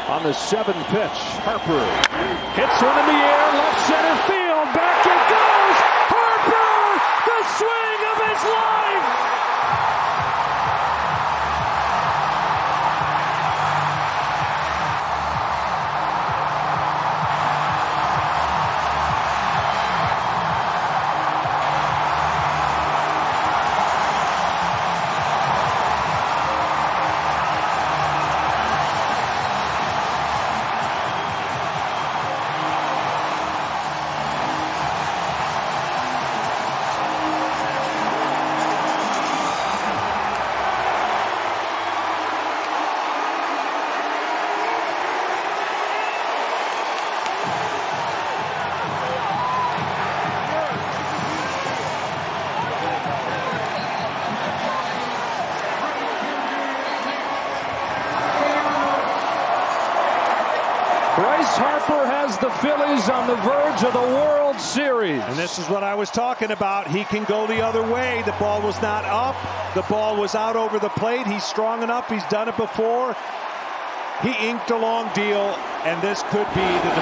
On the 7th pitch, Harper hits one in the air, left center field, back it goes! Harper, the swing of his life! Bryce Harper has the Phillies on the verge of the World Series. And this is what I was talking about. He can go the other way. The ball was not up. The ball was out over the plate. He's strong enough. He's done it before. He inked a long deal, and this could be the